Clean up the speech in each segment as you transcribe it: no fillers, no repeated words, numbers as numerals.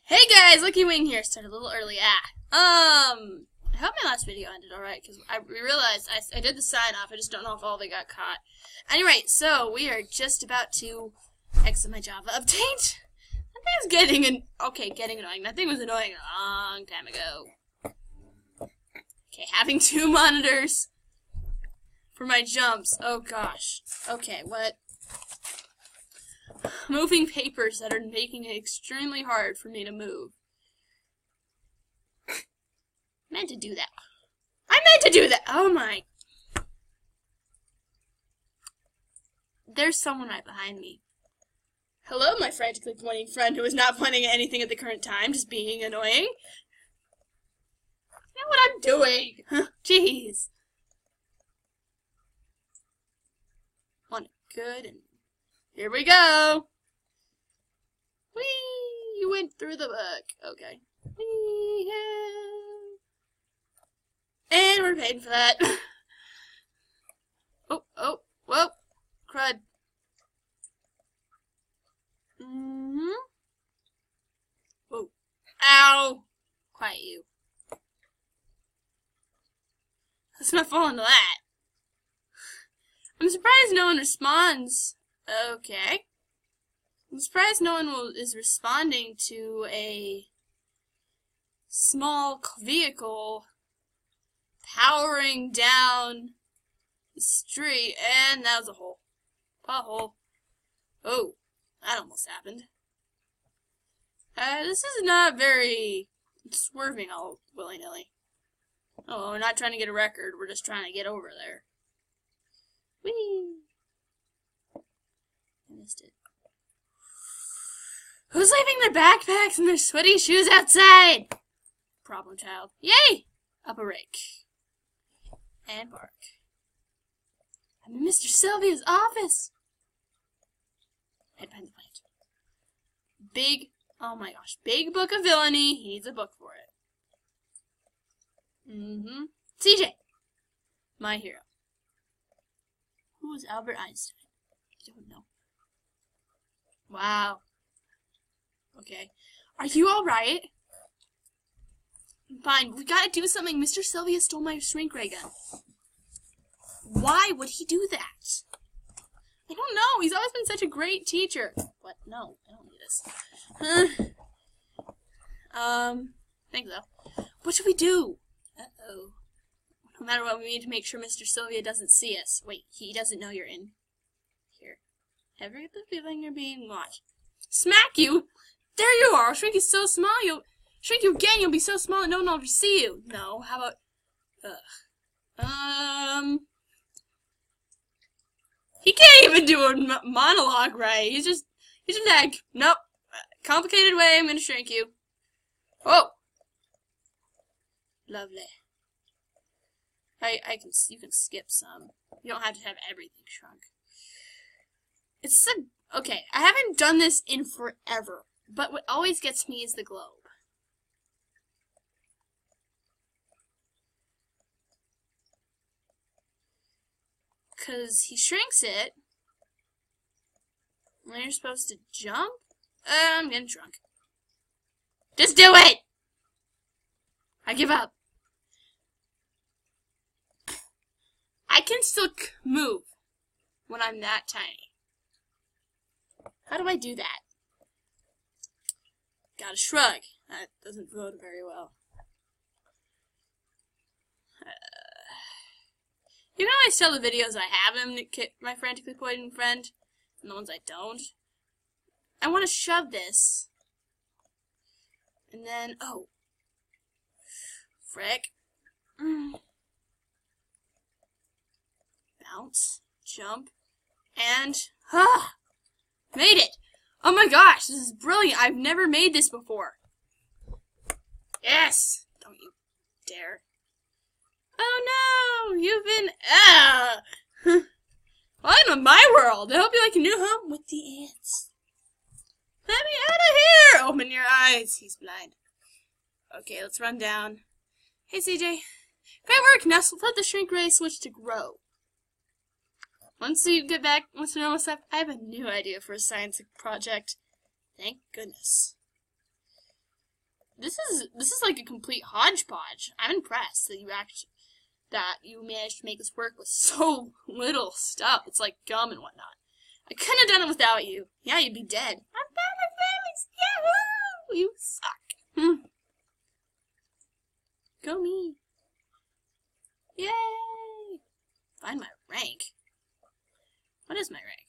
Hey guys, Lucky Wing here. Started a little early. I hope my last video ended alright, because I realized I did the sign off. I just don't know if all they got caught. Anyway, so we are just about to exit my Java update. That thing was getting annoying. That thing was annoying a long time ago. Okay, having two monitors for my jumps. Oh gosh. Okay, what? Moving papers that are making it extremely hard for me to move. I meant to do that. Oh my. There's someone right behind me. Hello, my frantically pointing friend who is not pointing at anything at the current time, just being annoying. You know what I'm doing? Jeez. One good and here we go. Whee! You went through the book. Okay. Whee! And we're paying for that. Oh, whoa. Crud. Whoa. Ow! Quiet you. Let's not fall into that. I'm surprised no one responds. Okay. I'm surprised no one is responding to a small vehicle powering down the street, and that was a hole. Pothole. Oh, that almost happened. This is not very swerving all willy-nilly. Oh, we're not trying to get a record, we're just trying to get over there. Whee! I missed it. Who's leaving their backpacks and their sweaty shoes outside? Problem child. Yay! Up a rake. And bark. I'm in Mr. Sylvia's office. Head behind the plant. Oh my gosh, big book of villainy. He needs a book for it. CJ! My hero. Who is Albert Einstein? I don't know. Wow. Okay. Are you alright? Fine, we gotta do something. Mr. Sylvia stole my shrink ray gun. Why would he do that? I don't know. He's always been such a great teacher. What? No, I don't need this. Think so. What should we do? Uh-oh. No matter what, we need to make sure Mr. Sylvia doesn't see us. Wait, he doesn't know you're in here. Ever get the feeling you're being watched? Smack you! There you are! Shrink is so small, shrink you again, you'll be so small that no one will ever see you. No, how about... He can't even do a monologue right. He's just like, nope. Complicated way, I'm gonna shrink you. Oh! Lovely. You can skip some. You don't have to have everything shrunk. Okay, I haven't done this in forever, but what always gets me is the globe. Because he shrinks it, when you're supposed to jump? I'm getting drunk. Just do it! I give up. I can still move when I'm that tiny. How do I do that? Gotta shrug. That doesn't vote very well. You can always tell the videos I have him, my frantically pointing friend, and the ones I don't. I want to shove this. And then, oh. Frick. Bounce, jump, and, made it! Oh my gosh, this is brilliant. I've never made this before. Yes! Don't you dare. Oh no! You've been, Welcome to my world! I hope you like a new home with the ants. Let me out of here! Open your eyes. He's blind. Okay, let's run down. Hey, CJ. Great work! Now let the shrink ray switch to grow. Once you get back to normal stuff, I have a new idea for a science project. Thank goodness. this is like a complete hodgepodge. I'm impressed that you managed to make this work with so little stuff. It's like gum and whatnot. I couldn't have done it without you. Yeah, you'd be dead. I'm Family Famous! Yahoo! You suck. Go me. Yay! Find my rank. What is my rank?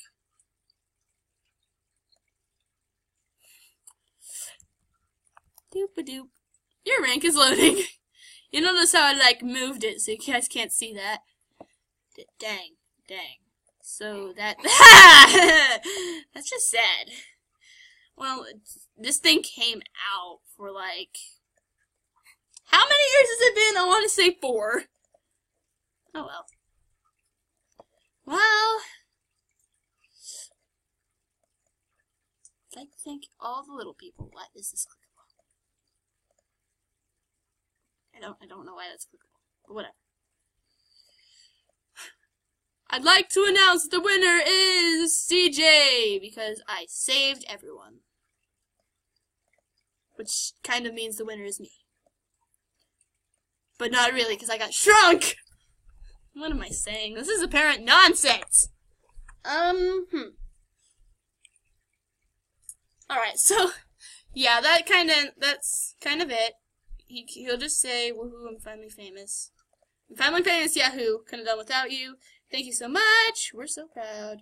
Doop-a-doop. Your rank is loading. You notice how I, like, moved it so you guys can't see that? Dang. So that... That's just sad. Well, this thing came out for, like... How many years has it been? I want to say 4. Oh, well. Well... I'd like to thank all the little people. Why is this clickable? I don't know why that's clickable, but whatever. I'd like to announce the winner is CJ, because I saved everyone. Which kind of means the winner is me. But not really, because I got shrunk! What am I saying? This is apparent nonsense! Alright, so, yeah, that's kind of it. He'll just say, woohoo, I'm finally famous. I'm finally famous, Yahoo! Couldn't have done without you. Thank you so much. We're so proud.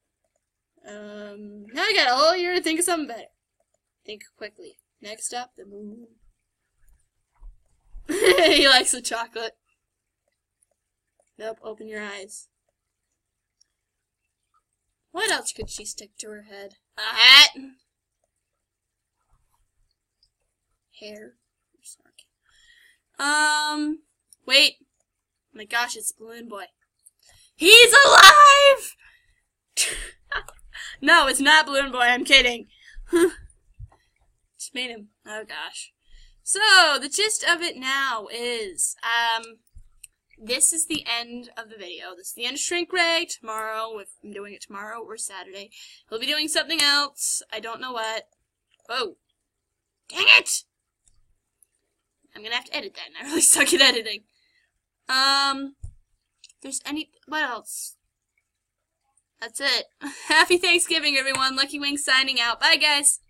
Now I got a whole year to think of something better. Think quickly. Next up, the moon. He likes the chocolate. Nope, open your eyes. What else could she stick to her head? A hat? Hair? Wait. Oh my gosh, it's Balloon Boy. He's alive! No, it's not Balloon Boy, I'm kidding. Just made him. Oh gosh. So, the gist of it now is, this is the end of the video. This is the end of Shrink Ray. Tomorrow, if I'm doing it tomorrow or Saturday, we'll be doing something else. I don't know what. Oh. Dang it! I'm gonna have to edit that, and I really suck at editing. What else? That's it. Happy Thanksgiving, everyone. Lucky Wing signing out. Bye, guys.